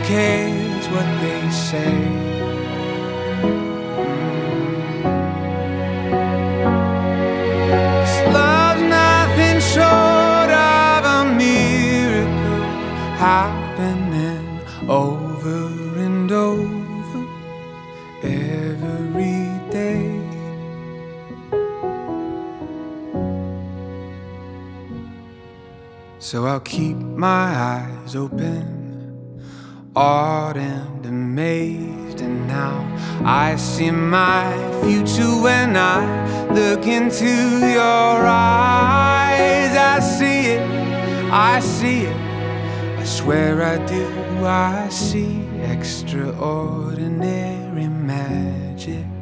cares what they say? 'Cause love's nothing short of a miracle, happening over and over every day. So I'll keep my eyes open, awed and amazed, and now I see my future when I look into your eyes. I see it, I see it, I swear I do. I see extraordinary magic